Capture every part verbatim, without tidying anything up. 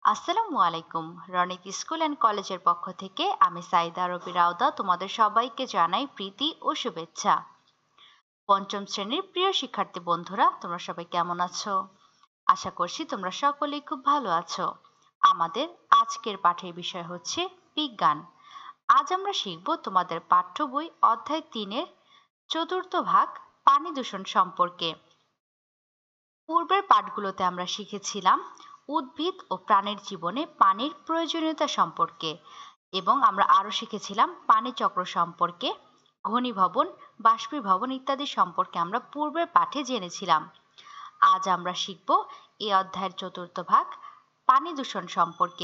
আসসালামু আলাইকুম। Ronik school and কলেজের পক্ষ থেকে আমি সাইদা রবি রাউদা তোমাদের সবাইকে জানাই প্রীতি ও শুভেচ্ছা। পঞ্চম শ্রেণীর প্রিয় শিক্ষার্থী বন্ধুরা, তোমরা সবাই কেমন আছো? আশা করছি তোমরা সকলেই খুব ভালো আছো। আমাদের আজকের পাঠের বিষয় হচ্ছে বিজ্ঞান। আজ আমরা শিখব তোমাদের পাঠ্য বই অধ্যায় তিনের চতুর্থ ভাগ পানি দূষণ সম্পর্কে। পূর্বের পাঠগুলোতে আমরা শিখেছিলাম উদ্ভিদ ও প্রাণীর জীবনে পানির প্রয়োজনীয়তা সম্পর্কে, এবং আমরা আরও শিখেছিলাম পানি চক্র সম্পর্কে, ঘনীভবন, বাষ্পীভবন ইত্যাদি সম্পর্কে আমরা পূর্বের পাঠে জেনেছিলাম। আজ আমরা শিখব এই অধ্যায়ের চতুর্থ ভাগ পানি দূষণ সম্পর্কে।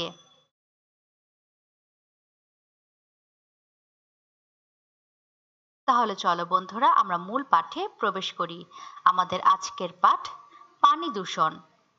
তাহলে চলো বন্ধুরা, আমরা মূল পাঠে প্রবেশ করি। আমাদের আজকের পাঠ পানি দূষণ।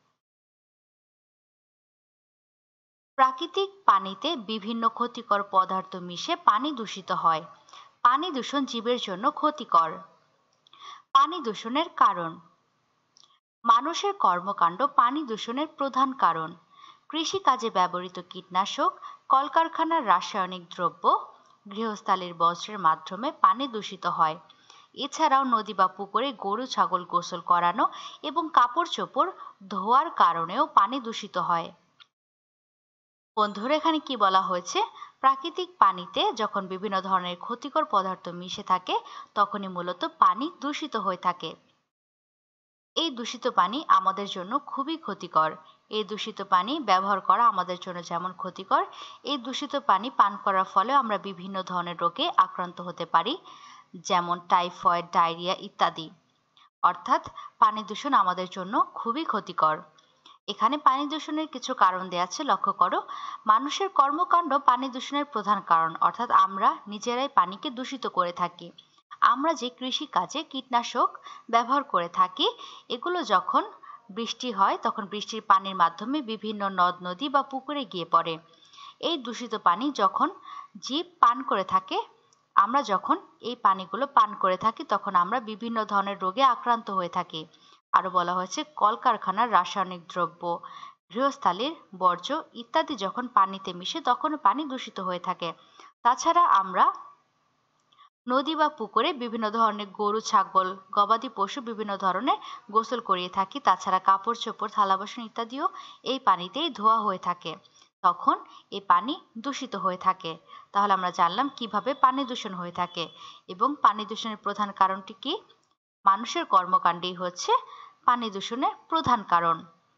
প্রাকৃতিক পানিতে বিভিন্ন ক্ষতিকর পদার্থ মিশে পানি দূষিত হয়। পানি দূষণ জীবের জন্য ক্ষতিকর। পানি দূষণের কারণ। মানুষের কর্মকাণ্ড পানি দূষণের প্রধান কারণ। কৃষিকাজে ব্যবহৃত কীটনাশক, কলকারখানার রাসায়নিক দ্রব্য, গৃহস্থালির বর্জ্যের মাধ্যমে পানি দূষিত হয়। এছাড়াও নদী বা পুকুরে গরু ছাগল গোসল করানো এবং কাপড় চোপড় ধোয়ার কারণেও পানি দূষিত হয়। বন্ধুরা, এখানে কি বলা হয়েছে? প্রাকৃতিক পানিতে যখন বিভিন্ন ধরনের ক্ষতিকর পদার্থ মিশে থাকে তখনই মূলত পানি দূষিত হয়ে থাকে। এই দূষিত পানি আমাদের জন্য খুবই ক্ষতিকর। এই দূষিত পানি ব্যবহার করা আমাদের জন্য যেমন ক্ষতিকর, এই দূষিত পানি পান করার ফলে আমরা বিভিন্ন ধরনের রোগে আক্রান্ত হতে পারি, যেমন টাইফয়েড, ডায়রিয়া ইত্যাদি। অর্থাৎ পানি দূষণ আমাদের জন্য খুবই ক্ষতিকর। এখানে পানি দূষণের কিছু কারণ দেয়া আছে, লক্ষ্য করো। মানুষের কর্মকাণ্ড পানি দূষণের প্রধান কারণ, অর্থাৎ আমরা নিজেরাই পানিকে দূষিত করে থাকি। আমরা যে কৃষি কাজে কীটনাশক ব্যবহার করে থাকি, এগুলো যখন বৃষ্টি হয় তখন বৃষ্টির পানির মাধ্যমে বিভিন্ন নদ নদী বা পুকুরে গিয়ে পড়ে। এই দূষিত পানি যখন জীব পান করে থাকে, আমরা যখন এই পানিগুলো পান করে থাকি তখন আমরা বিভিন্ন ধরনের রোগে আক্রান্ত হয়ে থাকি। আরো বলা হয়েছে কলকারখানার রাসায়নিক দ্রব্য, গৃহস্থালির বর্জ্য ইত্যাদি যখন পানিতে মিশে তখন পানি দূষিত হয়ে থাকে। তাছাড়া আমরা নদী বা পুকুরে বিভিন্ন ধরনের গরু ছাগল গবাদি পশু বিভিন্ন ধরনের গোসল করিয়ে থাকি। তাছাড়া কাপড় চোপড় থালা বাসন ইত্যাদিও এই পানিতেই ধোয়া হয়ে থাকে, তখন এই পানি দূষিত হয়ে থাকে। তাহলে আমরা জানলাম কিভাবে পানি দূষণ হয়ে থাকে, এবং পানি দূষণের প্রধান কারণটি কি? মানুষের কর্মকাণ্ডই হচ্ছে পানি দূষণের প্রধান কারণ।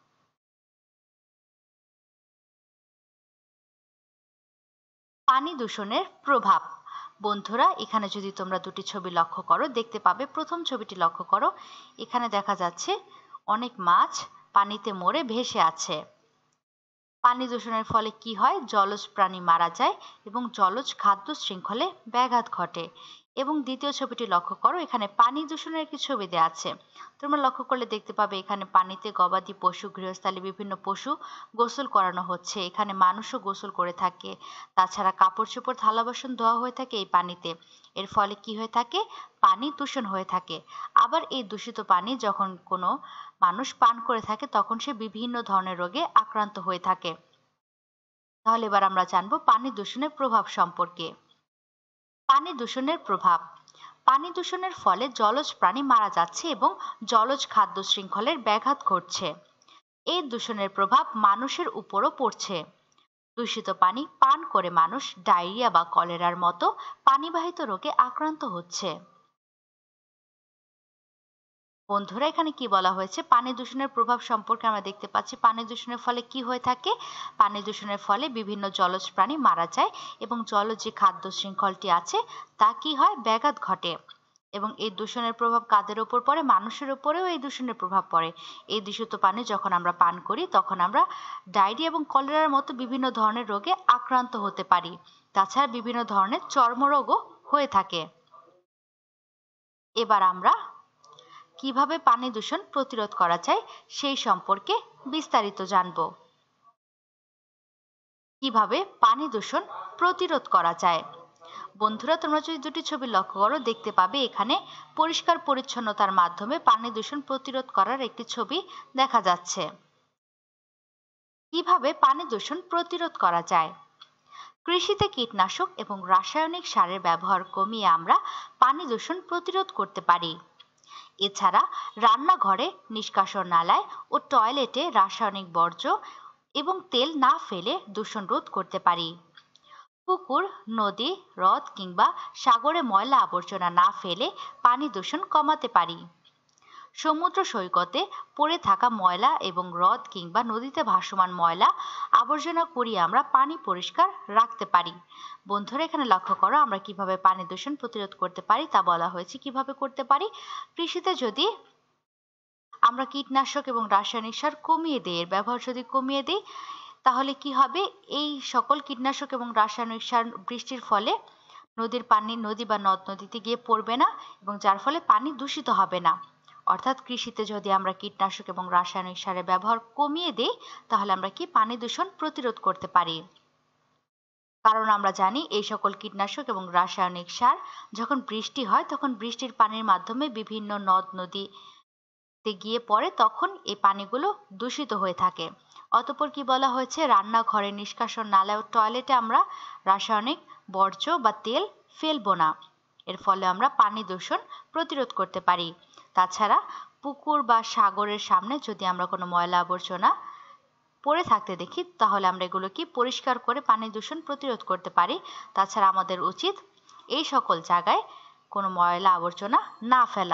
পানি দূষণের প্রভাব। বন্ধুরা, এখানে যদি তোমরা দুটি ছবি লক্ষ্য করো দেখতে পাবে, প্রথম ছবিটি লক্ষ্য করো, এখানে দেখা যাচ্ছে অনেক মাছ পানিতে মরে ভেসে আছে। পানি দূষণের ফলে কি হয়? জলজ প্রাণী মারা যায় এবং জলজ খাদ্য শৃঙ্খলে ব্যাঘাত ঘটে। এবং দ্বিতীয় ছবিটি লক্ষ্য করো, এখানে পানি দূষণের একটি ছবি দেওয়া আছে। তোমরা লক্ষ্য করলে দেখতে পাবে এখানে পানিতে গবাদি পশু, গৃহস্থালী বিভিন্ন পশু গোসল করানো হচ্ছে। এখানে মানুষও গোসল করে থাকে। তাছাড়া কাপড় চোপড় থালা বাসন ধোয়া হয়ে থাকে এই পানিতে। এর ফলে কি হয়ে থাকে? পানি দূষণ হয়ে থাকে। আবার এই দূষিত পানি যখন কোনো মানুষ পান করে থাকে তখন সে বিভিন্ন ধরনের রোগে আক্রান্ত হয়ে থাকে। তাহলে এবার আমরা জানবো পানি দূষণের প্রভাব সম্পর্কে। পানি দূষণের প্রভাব। পানি দূষণের ফলে জলজ প্রাণী মারা যাচ্ছে এবং জলজ খাদ্য শৃঙ্খলের ব্যাঘাত ঘটছে। এই দূষণের প্রভাব মানুষের উপরও পড়ছে। দূষিত পানি পান করে মানুষ ডায়রিয়া বা কলেরার মতো পানিবাহিত রোগে আক্রান্ত হচ্ছে। বন্ধুরা, এখানে কি বলা হয়েছে? পানি দূষণের প্রভাব সম্পর্কে আমরা দেখতে পাচ্ছি পানি দূষণের ফলে কি হয়ে থাকে? পানি দূষণের ফলে বিভিন্ন জলজ প্রাণী মারা যায় এবং জলজ যে খাদ্য শৃঙ্খলটি আছে তা কি হয়? ব্যাঘাত ঘটে। এবং এই দূষণের প্রভাব কাদের উপর পড়ে? মানুষের উপরেও এই দূষণের প্রভাব পড়ে। এই দূষিত পানি যখন আমরা পান করি তখন আমরা ডায়রিয়া এবং কলেরার মতো বিভিন্ন ধরনের রোগে আক্রান্ত হতে পারি। তাছাড়া বিভিন্ন ধরনের চর্মরোগও হয়ে থাকে। এবার আমরা কিভাবে পানি দূষণ প্রতিরোধ করা যায় সেই সম্পর্কে বিস্তারিত জানব। কিভাবে পানি দূষণ প্রতিরোধ করা যায়? বন্ধুরা, তোমরা যদি দুটি ছবি লক্ষ্য করো দেখতে পাবে এখানে পরিষ্কার পরিচ্ছন্নতার মাধ্যমে পানি দূষণ প্রতিরোধ করার একটি ছবি দেখা যাচ্ছে। কিভাবে কিভাবে পানি দূষণ প্রতিরোধ করা যায়? কৃষিতে কীটনাশক এবং রাসায়নিক সারের ব্যবহার কমিয়ে আমরা পানি দূষণ প্রতিরোধ করতে পারি। এছাড়া রান্নাঘরে, নিষ্কাশন নালায় ও টয়লেটে রাসায়নিক বর্জ্য এবং তেল না ফেলে দূষণ রোধ করতে পারি। পুকুর, নদী, হ্রদ কিংবা সাগরে ময়লা আবর্জনা না ফেলে পানি দূষণ কমাতে পারি। সমুদ্র সৈকতে পড়ে থাকা ময়লা এবং হ্রদ কিংবা নদীতে ভাসমান ময়লা আবর্জনা কুড়িয়ে আমরা পানি পরিষ্কার রাখতে পারি। বন্ধুরা, এখানে লক্ষ্য করো আমরা কিভাবে পানি দূষণ প্রতিরোধ করতে পারি তা বলা হয়েছে। কিভাবে করতে পারি? কৃষিতে যদি আমরা কীটনাশক এবং রাসায়নিক সার কমিয়ে দিই, এর ব্যবহার যদি কমিয়ে দিই, তাহলে কি হবে? এই সকল কীটনাশক এবং রাসায়নিক সার বৃষ্টির ফলে নদীর পানি নদী বা নদ নদীতে গিয়ে পড়বে না এবং যার ফলে পানি দূষিত হবে না। অর্থাৎ কৃষিতে যদি আমরা কীটনাশক এবং রাসায়নিক সারের ব্যবহার কমিয়ে দিই, তাহলে আমরা কি পানি দূষণ প্রতিরোধ করতে পারি। কারণ আমরা জানি এই সকল কীটনাশক এবং রাসায়নিক সার যখন বৃষ্টি হয় তখন বৃষ্টির পানির মাধ্যমে বিভিন্ন নদ নদীতে গিয়ে পড়ে, তখন এই পানিগুলো দূষিত হয়ে থাকে। অতঃপর কি বলা হয়েছে? রান্নাঘরে, নিষ্কাশন নালা ও টয়লেটে আমরা রাসায়নিক বর্জ্য বা তেল ফেলবো না। এর ফলে আমরা পানি দূষণ প্রতিরোধ করতে পারি। তাছাড়া পুকুর বা সাগরের সামনে যদি আমরা কোনো ময়লা আবর্জনা পড়ে থাকতে দেখি, তাহলে আমরা এগুলো কি পরিষ্কার করে পানি দূষণ প্রতিরোধ করতে পারি। তাছাড়া আমাদের উচিত এই সকল জায়গায় কোনো ময়লা আবর্জনা না ফেলা।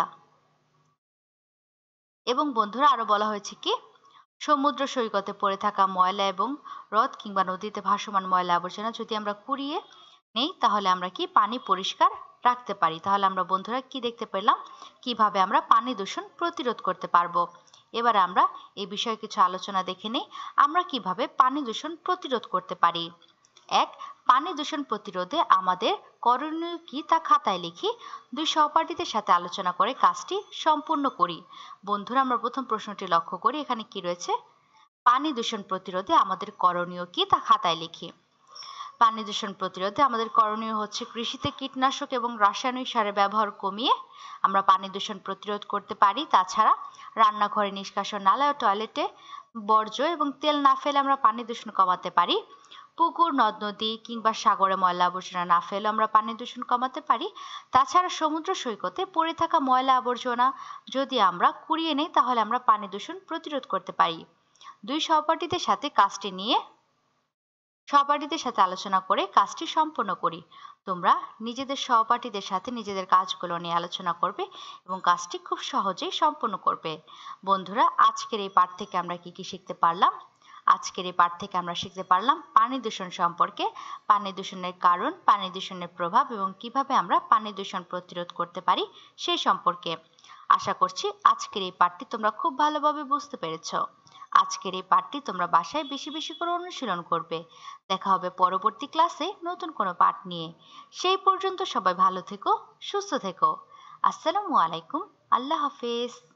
এবং বন্ধুরা, আরো বলা হয়েছে কি, সমুদ্র সৈকতে পড়ে থাকা ময়লা এবং হ্রদ কিংবা নদীতে ভাসমান ময়লা আবর্জনা যদি আমরা কুড়িয়ে নেই, তাহলে আমরা কি পানি পরিষ্কার রাখতে পারি। তাহলে আমরা বন্ধুরা কি দেখতে পেলাম কিভাবে আমরা পানি দূষণ প্রতিরোধ করতে পারবো। এবার আমরা এই বিষয়ে কিছু আলোচনা দেখে নিই, আমরা কিভাবে পানি দূষণ প্রতিরোধ করতে পারি। এক, পানি দূষণ প্রতিরোধে আমাদের করণীয় কি তা খাতায় লিখি। দুই, সহপাঠীদের সাথে আলোচনা করে কাজটি সম্পূর্ণ করি। বন্ধুরা, আমরা প্রথম প্রশ্নটি লক্ষ্য করি, এখানে কি রয়েছে? পানি দূষণ প্রতিরোধে আমাদের করণীয় কি তা খাতায় লিখি। পানি দূষণ প্রতিরোধে আমাদের করণীয় হচ্ছে কৃষিতে কীটনাশক এবং রাসায়নিক সারের ব্যবহার কমিয়ে আমরা পানি দূষণ প্রতিরোধ করতে পারি। তাছাড়া রান্নাঘরে, নিষ্কাশন নালা ও টয়লেটে বর্জ্য এবং তেল না ফেলে আমরা পানি দূষণ কমাতে পারি। পুকুর, নদ নদী কিংবা সাগরে ময়লা আবর্জনা না ফেলে আমরা পানি দূষণ কমাতে পারি। তাছাড়া সমুদ্র সৈকতে পড়ে থাকা ময়লা আবর্জনা যদি আমরা কুড়িয়ে নিই, তাহলে আমরা পানি দূষণ প্রতিরোধ করতে পারি। দুই, সহপাঠীদের সাথে কাজটি নিয়ে সহপাঠীদের সাথে আলোচনা করে কাজটি সম্পন্ন করি। তোমরা নিজেদের সহপাঠীদের সাথে নিজেদের কাজগুলো নিয়ে আলোচনা করবে এবং কাজটি খুব সহজেই সম্পন্ন করবে। বন্ধুরা, আজকের এই পাঠ থেকে আমরা কি কি শিখতে পারলাম? আজকের এই পাঠ থেকে আমরা শিখতে পারলাম পানি দূষণ সম্পর্কে, পানি দূষণের কারণ, পানি দূষণের প্রভাব এবং কিভাবে আমরা পানি দূষণ প্রতিরোধ করতে পারি সেই সম্পর্কে। আশা করছি আজকের এই পাঠটি তোমরা খুব ভালোভাবে বুঝতে পেরেছো। আজকের এই পাঠটি তোমরা বাসায় বেশি বেশি করে অনুশীলন করবে। দেখা হবে পরবর্তী ক্লাসে নতুন কোনো পাঠ নিয়ে। সেই পর্যন্ত সবাই ভালো থেকো, সুস্থ থেকো। আসসালামু আলাইকুম। আল্লাহ হাফেজ।